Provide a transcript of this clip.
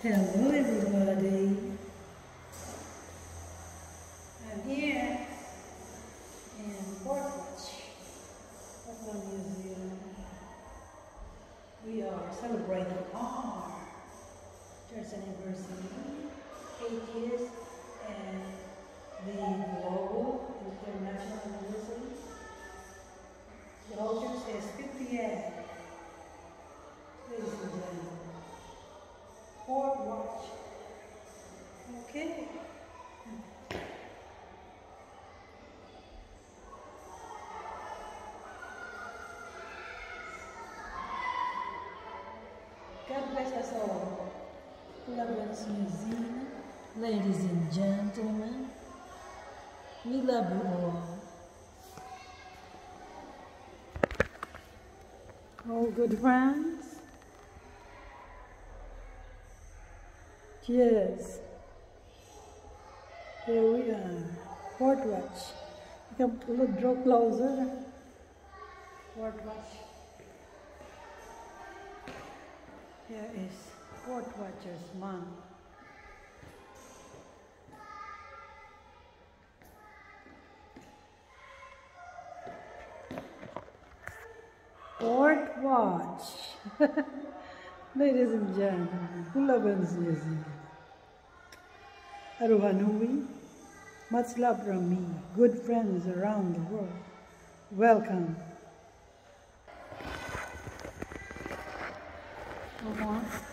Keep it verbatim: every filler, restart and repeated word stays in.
Hello everybody. I'm here in Portwatch, Auckland, New Zealand. We are celebrating our church anniversary, eight years, and the global international anniversary. The whole church says fifty-eight. Ladies and gentlemen. Portwatch. Okay. God bless us all. Lovers New Zealand, ladies and gentlemen, we love you all. All good friends. Cheers. Here we are, Portwatch. You can look, draw closer. Portwatch. Here is Portwatcher's month. Portwatch. Ladies and gentlemen, Kulabans New Zealand. Aroha nui, much love from me, good friends around the world. Welcome. Come on.